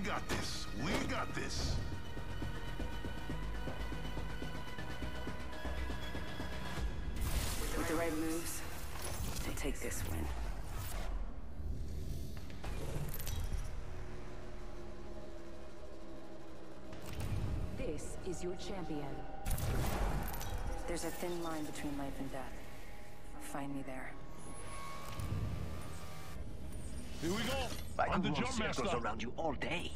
got this. We got this. With the right moves, they take this win. This is your champion. There's a thin line between life and death. Find me there. Here we go. I I'm the could run jump master. circles around you all day.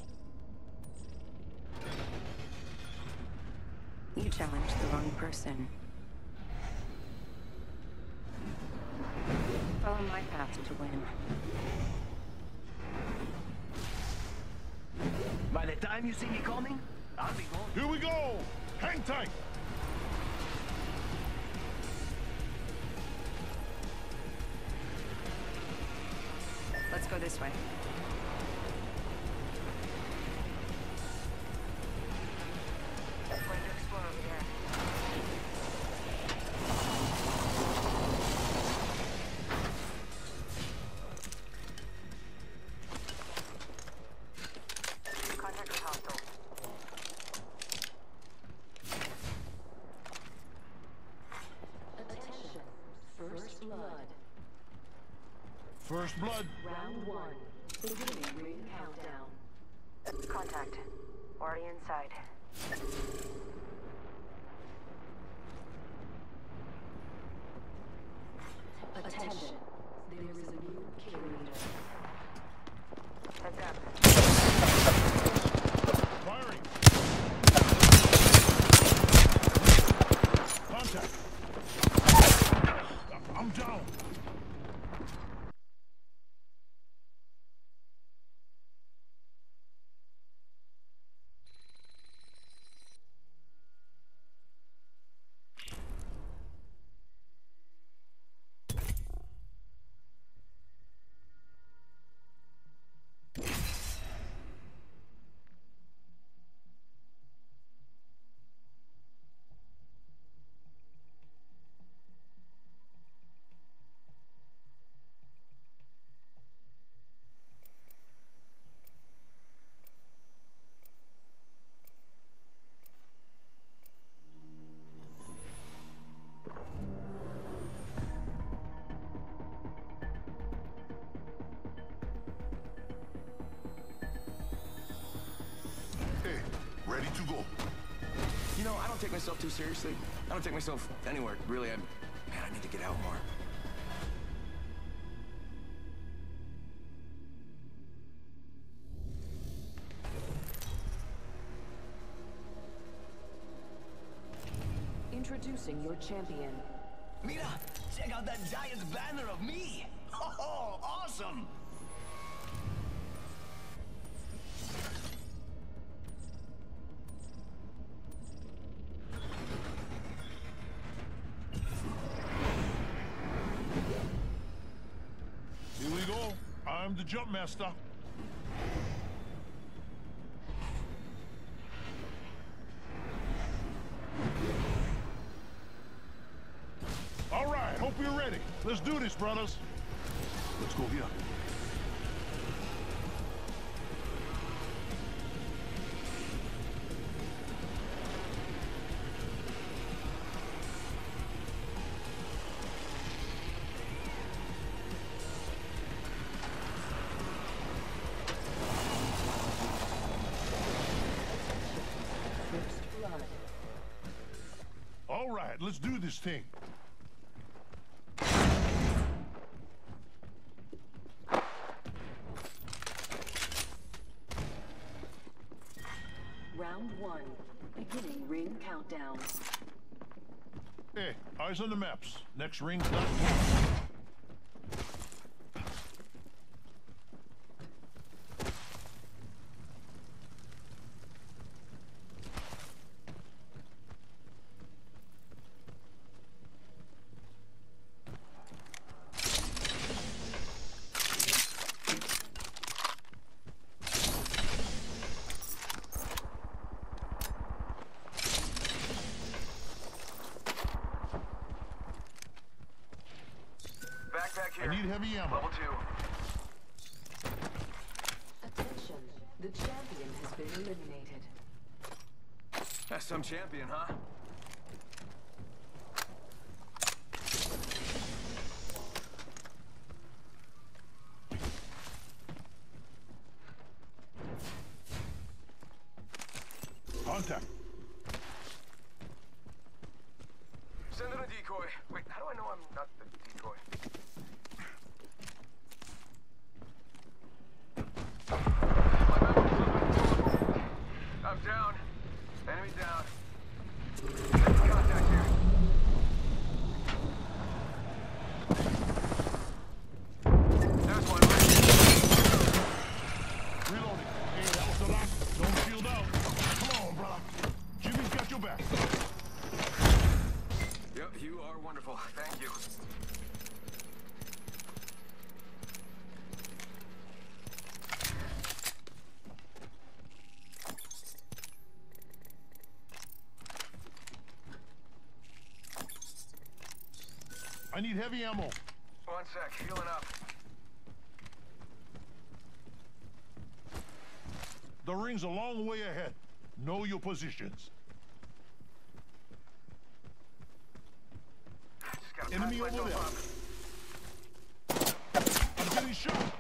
You challenged the wrong person. Follow my path to win. By the time you see me coming, I'll be gone. Here we go. Hang tight. Let's go this way. Going to explore over there. Contact with hostile. Attention. First blood. First blood. Round 1. Beginning ring countdown. Contact. Already inside. Attention. There is a new kill leader. Heads up. Firing. Contact. I'm down. Ready to go. You know, I don't take myself too seriously. I don't take myself anywhere, really. Man, I need to get out more. Introducing your champion. Mira, check out that giant banner of me. Oh, awesome. Here we go. I'm the jump master. All right, hope you're ready. Let's do this, brothers. Let's go here. First blood. All right, let's do this thing. Round 1. Beginning ring countdown. Hey, eyes on the maps. Next ring's not. Backpack I here. need heavy ammo. Level 2. Attention. The champion Some champion, huh? Contact. Send in a decoy. Wait, how do I know I'm not the decoy? I'm down. Enemy down. Contact here. There's one. Reloading. Hey, that was the last. Don't shield out. Come on, brother. Jimmy's got your back. Yep, you are wonderful. Thank you. I need heavy ammo. 1 sec, healing up. The ring's a long way ahead. Know your positions. Just gotta Enemy patch over myself there. I'm getting shot. up.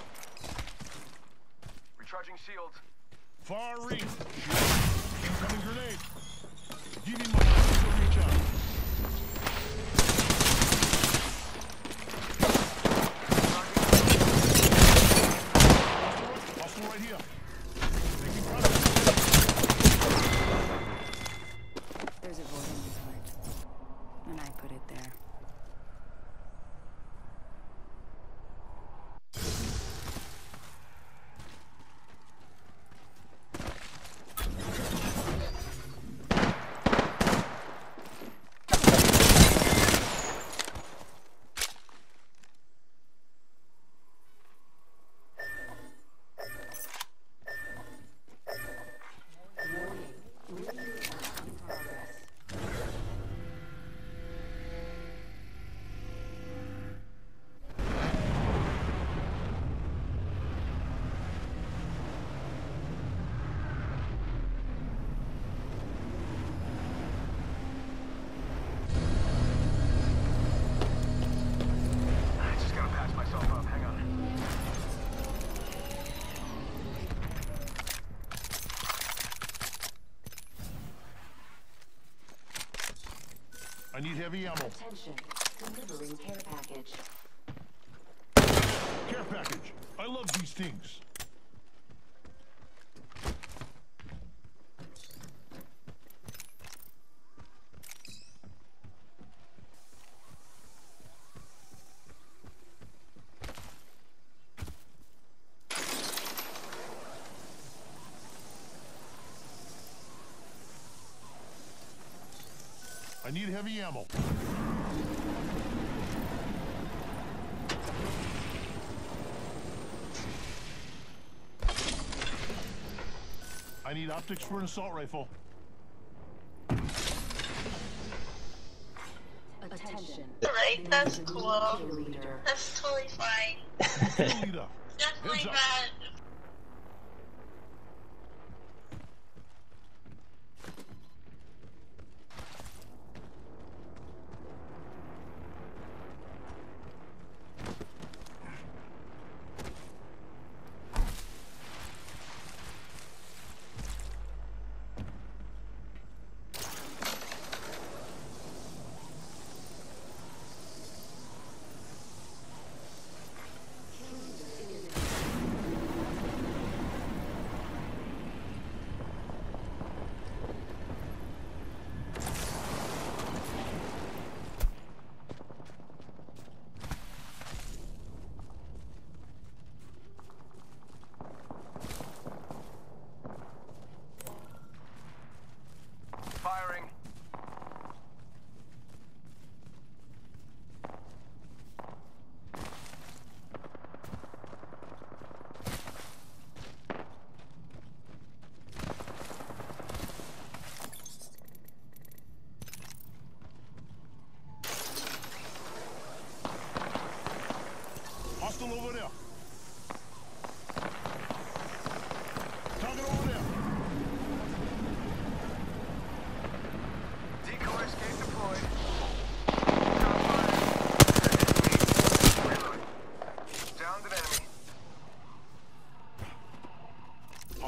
Recharging shields. Far range. Incoming grenade. Give me my shield to reach out. Hostile right here. Taking contact. There's a void in his heart, and I put it there. I just gotta patch myself up. Hang on. I need heavy ammo. Attention. Delivering care package. Care package. I love these things. I need heavy ammo. I need optics for an assault rifle. Attention. Right, that's There is a new cool. kill leader. That's totally fine. Kill leader. Definitely Heads up. bad.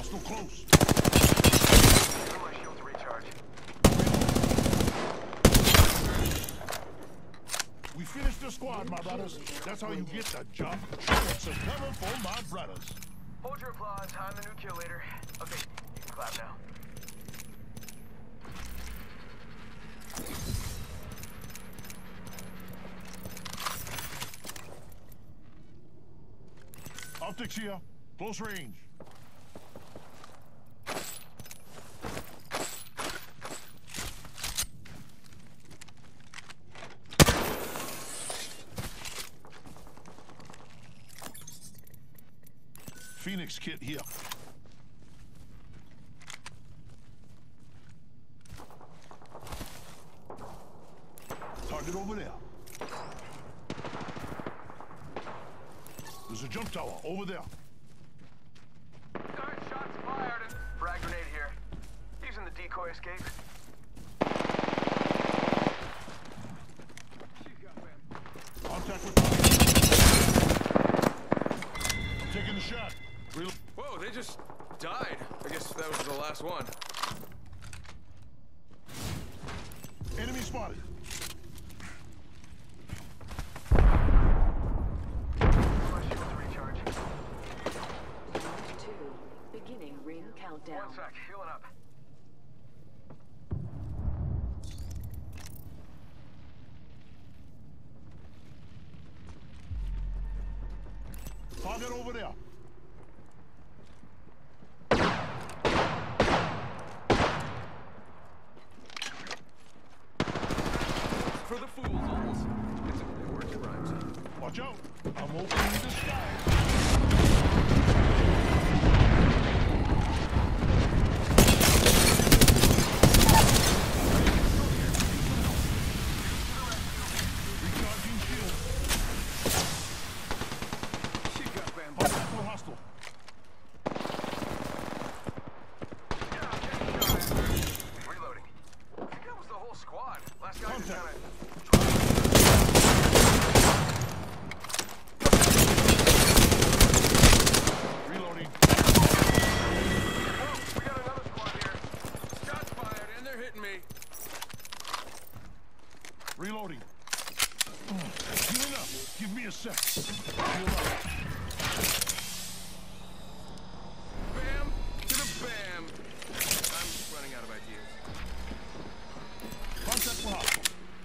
Hostile close. Give my shield to recharge. We finished the squad, my brothers. That's how you get the job. Show some cover for my brothers. Hold your applause. I'm the new kill leader. Okay, you can clap now. Optics here. Close range. Phoenix kit here. Target over there. There's a jump tower over there. Alright, shots fired and frag grenade here. Using the decoy escape. Contact with target. I'm taking the shot. Whoa, they just died. I guess that was the last one. Enemy spotted. My shield to recharge. Round 2. Beginning ring countdown. 1 sec, healing up. Target over there. For the fools, almost. It's a word to rhymes. Watch out. I'm opening the skies. Recharging shield. She got bamboozled. Contact with hostile. Reloading. I think that was the whole squad. Last guy just Contact. kinda... Reloading. Whoa, we got another squad here. Shots fired, and they're hitting me. Reloading. Healing up. Give me a sec. Heal up. Bam to the bam. I'm running out of ideas. Contact with hostile.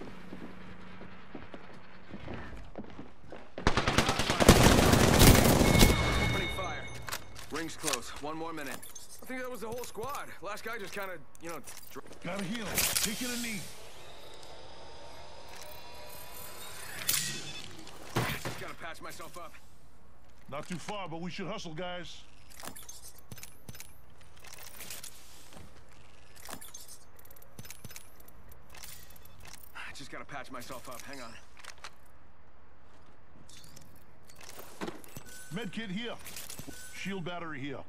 Opening fire. Ring's close. 1 more minute. I think that was the whole squad. Last guy just kind of, Gotta heal. Taking a knee. gotta patch myself up. Not too far, but we should hustle, guys. I just gotta patch myself up. Hang on. Medkit here. Shield battery here.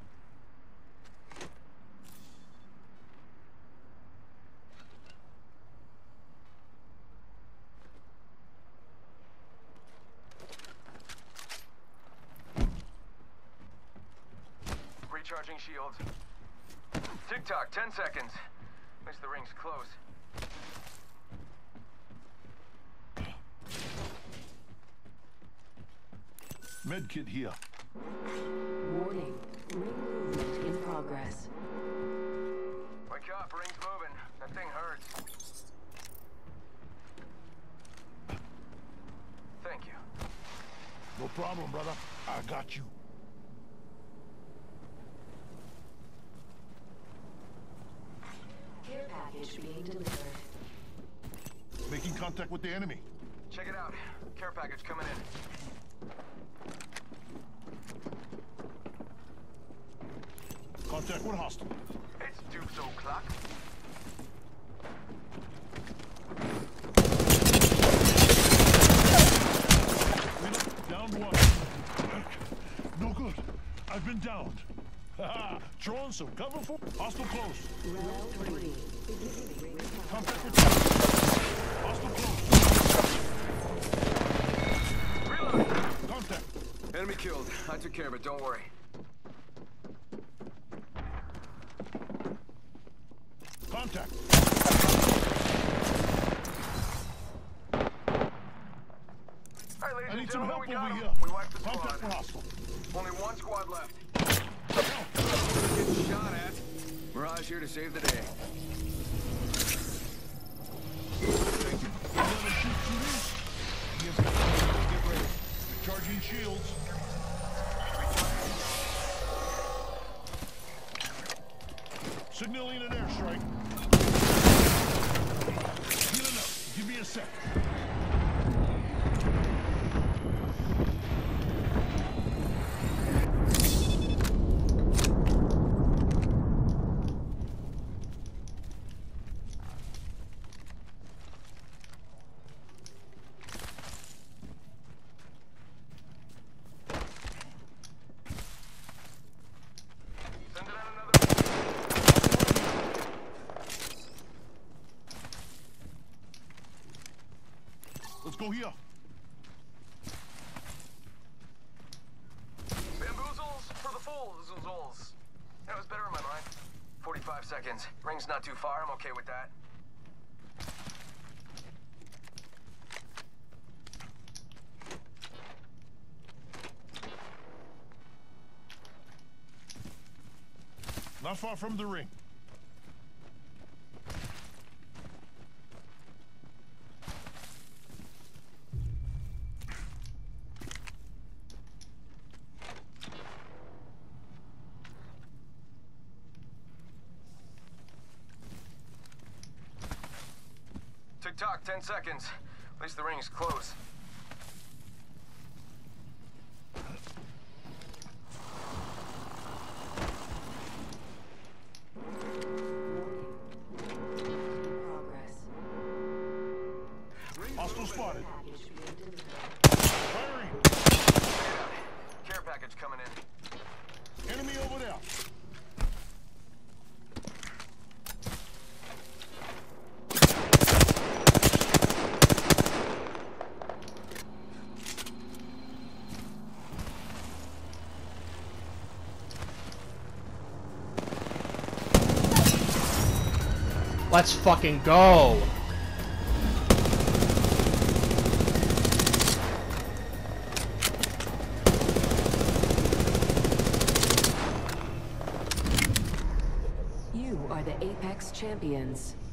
Recharging shields. Tick-tock, 10 seconds. Wish the ring's close. Medkit here. Warning. Ring movement in progress. Wake up, ring's moving. That thing hurts. Thank you. No problem, brother. I got you. Care package being delivered. Making contact with the enemy. Check it out. Care package coming in. Contact with hostile. It's Dukes o'clock. Down one. No good. I've been downed. Haha. Throwing some cover for hostile close. Round 3. Beginning ring countdown. Contact with hostile close. Reloading. Contact. Enemy killed. I took care of it. Don't worry. Contact. All right, ladies I and need some gentlemen, help we over got 'em. here. We wiped the Contact for squad. hostile. Only one squad left. Getting shot at. Mirage here to save the day. Thank you. Another shoot to me. Yes, get ready. Charging shields. Signaling an airstrike. Healing up. Give me a sec. Sending out another. Let's go here. Bamboozles for the fools. That was better in my mind. 45 seconds. Ring's not too far. I'm okay with that. Not far from the ring. Tick-tock, 10 seconds. At least the ring's close. Progress. Hostile spotted. Package being delivered. Firing. Care package coming in. Enemy over there. Let's fucking go. You are the Apex Champions.